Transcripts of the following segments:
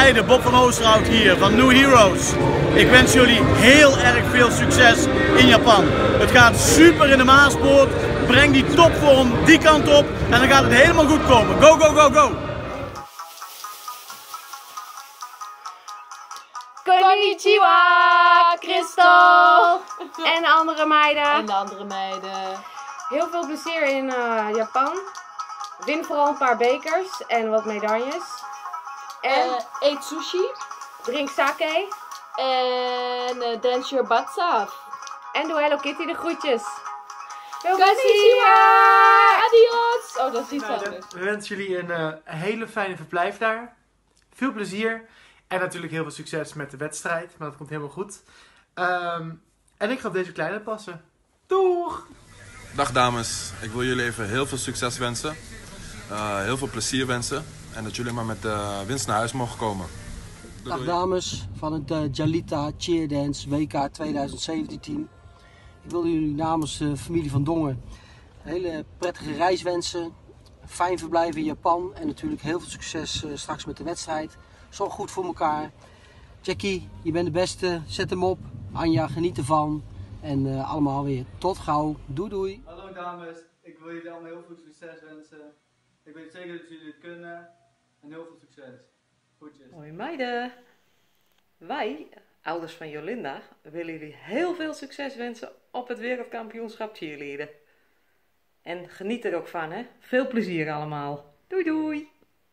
meiden, Bob van Oosterhout hier van New Heroes. Ik wens jullie heel erg veel succes in Japan. Het gaat super in de Maaspoort. Breng die topvorm die kant op en dan gaat het helemaal goed komen. Go, go, go, go! Konnichiwa, Christel en de andere meiden. En de andere meiden. Heel veel plezier in Japan. Win vooral een paar bekers en wat medailles. En Eet sushi. drink sake. En dance your butts off. En doe Hello Kitty de groetjes. Veel Konnichiwa! plezier! Adios! Oh, dat is iets anders. We wensen jullie een hele fijne verblijf daar. Veel plezier. En natuurlijk heel veel succes met de wedstrijd. Maar dat komt helemaal goed. En ik ga op deze kleine passen. Doeg! Dag dames, ik wil jullie even heel veel succes wensen. Heel veel plezier wensen. En dat jullie maar met winst naar huis mogen komen. Doei, Dag dames van het Jalita Cheerdance WK 2017. Ik wil jullie namens de familie van Dongen een hele prettige reis wensen. Fijn verblijf in Japan en natuurlijk heel veel succes straks met de wedstrijd. Zorg goed voor elkaar. Jackie, je bent de beste. Zet hem op. Anja, geniet ervan. En allemaal weer tot gauw. Doei doei. Hallo dames, ik wil jullie allemaal heel veel succes wensen. Ik weet zeker dat jullie het kunnen en heel veel succes. Groetjes. Hoi meiden. Wij, ouders van Jolinda, willen jullie heel veel succes wensen op het wereldkampioenschap cheerleaden. En geniet er ook van, hè. Veel plezier allemaal. Doei doei.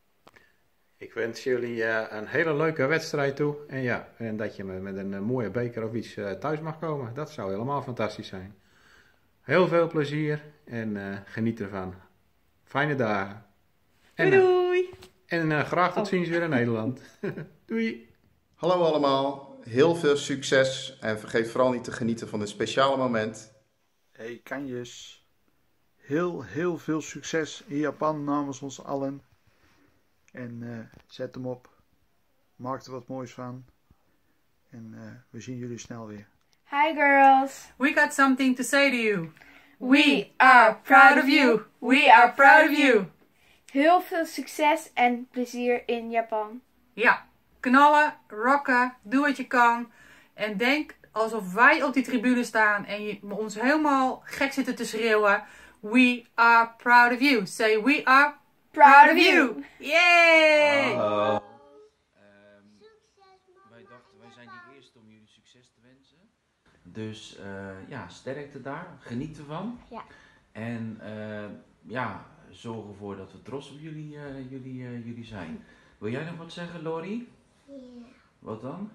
Ik wens jullie een hele leuke wedstrijd toe. En ja, en dat je met een mooie beker of iets thuis mag komen. Dat zou helemaal fantastisch zijn. Heel veel plezier en geniet ervan. Fijne dagen. Doei doei. En graag tot ziens weer in Nederland. Doei. Hallo allemaal, heel veel succes en vergeet vooral niet te genieten van dit speciale moment. Hey Kanjes, heel veel succes in Japan namens ons allen. En zet hem op, maak er wat moois van. En we zien jullie snel weer. Hi girls. We got something to say to you. We are proud of you. We are proud of you. Heel veel succes en plezier in Japan. Ja, knallen, rocken, doe wat je kan. En denk alsof wij op die tribune staan en je ons helemaal gek zitten te schreeuwen. We are proud of you. Say we are proud of you. Yay! Hallo. Wij dachten, wij zijn die eerste om jullie succes te wensen. Dus ja, sterkte daar. Geniet ervan. Ja. En ja, zorg ervoor dat we trots op jullie zijn. Wil jij nog wat zeggen, Lori? Ja. Wat dan?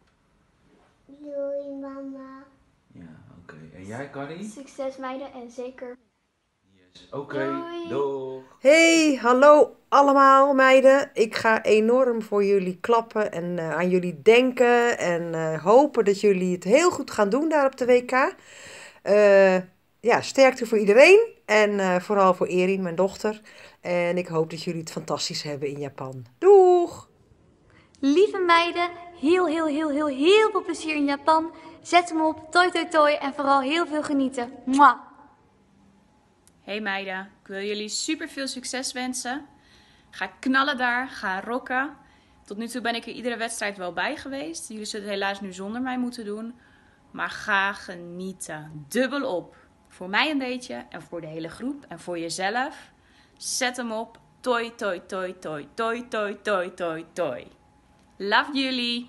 Doei mama. Ja, oké. En jij, Carrie? Succes meiden en zeker. Oké, doeg. Hey, hallo allemaal meiden. Ik ga enorm voor jullie klappen en aan jullie denken en hopen dat jullie het heel goed gaan doen daar op de WK. Ja, sterkte voor iedereen en vooral voor Erin, mijn dochter. En ik hoop dat jullie het fantastisch hebben in Japan. Doeg! Lieve meiden, heel veel plezier in Japan. Zet hem op, toi toi toi en vooral heel veel genieten. Mwah! Hey meiden, ik wil jullie super veel succes wensen. Ga knallen daar, ga rocken. Tot nu toe ben ik er iedere wedstrijd wel bij geweest. Jullie zullen het helaas nu zonder mij moeten doen. Maar ga genieten. Dubbel op. Voor mij een beetje en voor de hele groep en voor jezelf. Zet hem op. Toi, toi, toi, toi, toi, toi, toi, toi, toi. Love jullie.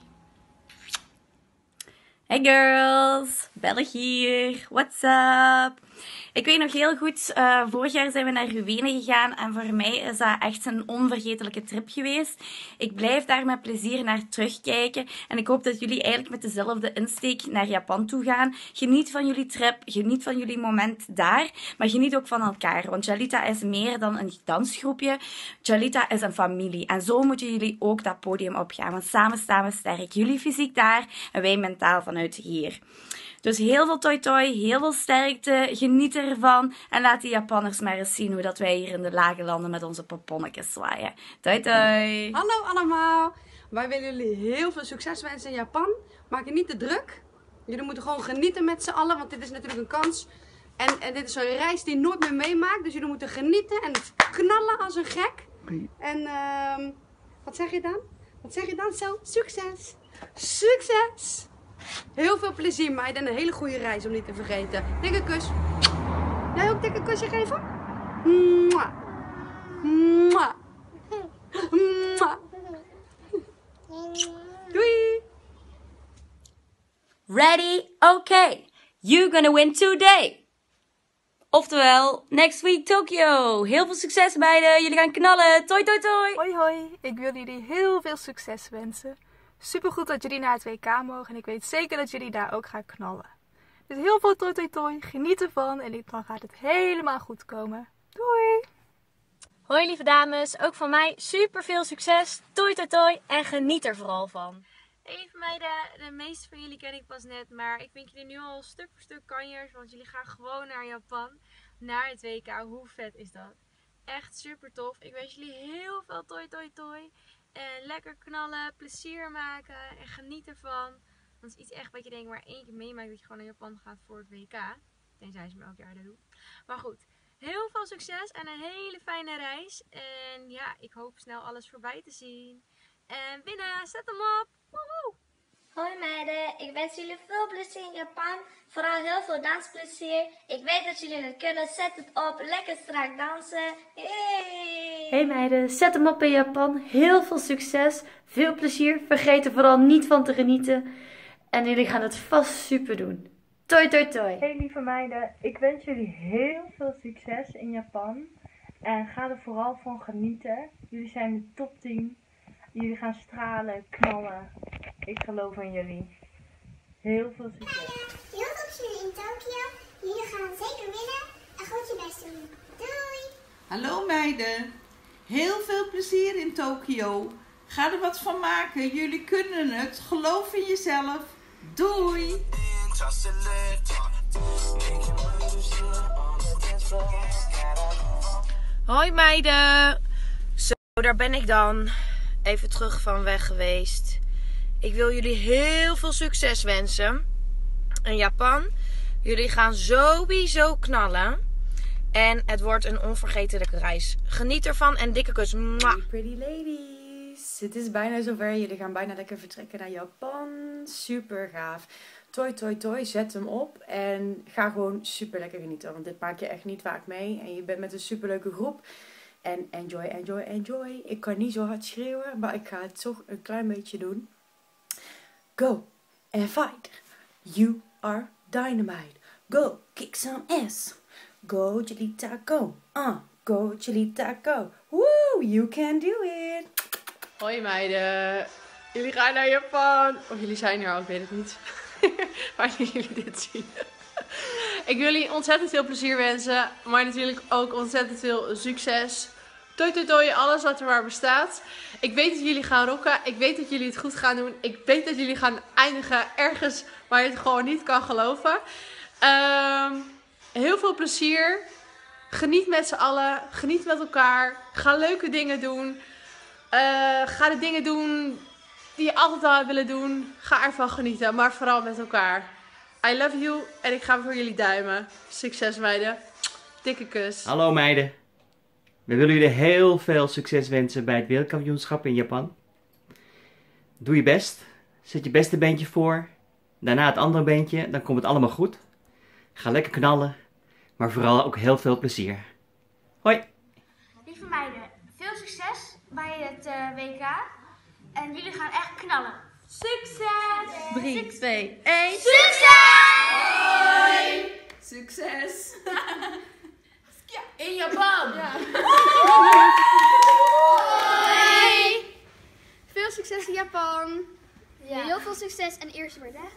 Hey girls, Belg hier, what's up? Ik weet nog heel goed, vorig jaar zijn we naar Ruïne gegaan en voor mij is dat echt een onvergetelijke trip geweest. Ik blijf daar met plezier naar terugkijken en ik hoop dat jullie eigenlijk met dezelfde insteek naar Japan toe gaan. Geniet van jullie trip, geniet van jullie moment daar, maar geniet ook van elkaar. Want Jalita is meer dan een dansgroepje, Jalita is een familie en zo moeten jullie ook dat podium opgaan. Want samen staan we sterk, jullie fysiek daar en wij mentaal vanuit hier. Dus heel veel toi toi, heel veel sterkte, geniet ervan en laat die Japanners maar eens zien hoe dat wij hier in de lage landen met onze poponnetjes zwaaien. Toi toi! Hallo allemaal! Wij willen jullie heel veel succes wensen in Japan. Maak je niet te druk. Jullie moeten gewoon genieten met z'n allen, want dit is natuurlijk een kans. En dit is zo'n reis die je nooit meer meemaakt, dus jullie moeten genieten en knallen als een gek. En wat zeg je dan? Wat zeg je dan zo? Succes! Succes! Heel veel plezier meiden en een hele goede reis om niet te vergeten. Dikke kus. Jij ook dikke kusje geven? Mwah. Mwah. Mwah. Doei! Ready? Okay. You're gonna win today. Oftewel, next week Tokyo. Heel veel succes meiden. Jullie gaan knallen. Toi toi toi. Hoi hoi. Ik wil jullie heel veel succes wensen. Supergoed dat jullie naar het WK mogen. En ik weet zeker dat jullie daar ook gaan knallen. Dus heel veel toi toi toi. Geniet ervan. En dan gaat het helemaal goed komen. Doei. Hoi lieve dames. Ook van mij super veel succes. Toi toi toi. En geniet er vooral van. Hey lieve meiden, de meeste van jullie ken ik pas net, maar ik vind jullie nu al stuk voor stuk kanjers, want jullie gaan gewoon naar Japan, naar het WK. Hoe vet is dat? Echt super tof. Ik wens jullie heel veel toi toi toi. En lekker knallen, plezier maken en geniet ervan. Want het is iets echt wat je denkt maar 1 keer meemaakt dat je gewoon naar Japan gaat voor het WK. Tenzij ze me elk jaar daar doen. Maar goed, heel veel succes en een hele fijne reis. En ja, ik hoop snel alles voorbij te zien. En binnen, zet hem op! Woehoe! Hoi meiden, ik wens jullie veel plezier in Japan. Vooral heel veel dansplezier. Ik weet dat jullie het kunnen. Zet het op. Lekker strak dansen. Yay! Hey meiden, zet hem op in Japan. Heel veel succes. Veel plezier. Vergeet er vooral niet van te genieten. En jullie gaan het vast super doen. Toi toi toi. Hey lieve meiden, ik wens jullie heel veel succes in Japan. En ga er vooral van genieten. Jullie zijn de topteam. Jullie gaan stralen, knallen. Ik geloof in jullie. Heel veel succes. Heel veel plezier in Tokio. Jullie gaan zeker winnen. En goed je best doen. Doei! Hallo meiden. Heel veel plezier in Tokio. Ga er wat van maken. Jullie kunnen het. Geloof in jezelf. Doei! Hoi meiden. Zo, daar ben ik dan. Even terug van weg geweest. Ik wil jullie heel veel succes wensen in Japan. Jullie gaan sowieso knallen. En het wordt een onvergetelijke reis. Geniet ervan en dikke kus. Mwah. Hey pretty ladies. Het is bijna zover. Jullie gaan bijna lekker vertrekken naar Japan. Super gaaf. Toi toi toi, zet hem op. En ga gewoon super lekker genieten. Want dit maak je echt niet vaak mee. En je bent met een super leuke groep. En enjoy, enjoy, enjoy. Ik kan niet zo hard schreeuwen, maar ik ga het toch een klein beetje doen. Go and fight. You are dynamite. Go, kick some ass. Go, Chalita, go. Go, Chalita, go. Woo, you can do it. Hoi meiden. Jullie gaan naar Japan. Of jullie zijn er al, ik weet het niet. Wanneer jullie dit zien. Ik wil jullie ontzettend veel plezier wensen. Maar natuurlijk ook ontzettend veel succes. Toi toi toi, alles wat er maar bestaat. Ik weet dat jullie gaan rocken. Ik weet dat jullie het goed gaan doen. Ik weet dat jullie gaan eindigen ergens waar je het gewoon niet kan geloven. Heel veel plezier. Geniet met z'n allen. Geniet met elkaar. Ga leuke dingen doen. Ga de dingen doen die je altijd al hebt willen doen. Ga ervan genieten. Maar vooral met elkaar. I love you. En ik ga voor jullie duimen. Succes meiden. Dikke kus. Hallo meiden. We willen jullie heel veel succes wensen bij het wereldkampioenschap in Japan. Doe je best. Zet je beste beentje voor. Daarna het andere beentje. Dan komt het allemaal goed. Ga lekker knallen. Maar vooral ook heel veel plezier. Hoi. Lieve meiden, veel succes bij het WK. En jullie gaan echt knallen. Succes! 3, 2, 1. Succes! Hoi! Succes! In Japan! Ja. Hoi! Veel succes in Japan. Ja. Heel veel succes en eerst maar dag.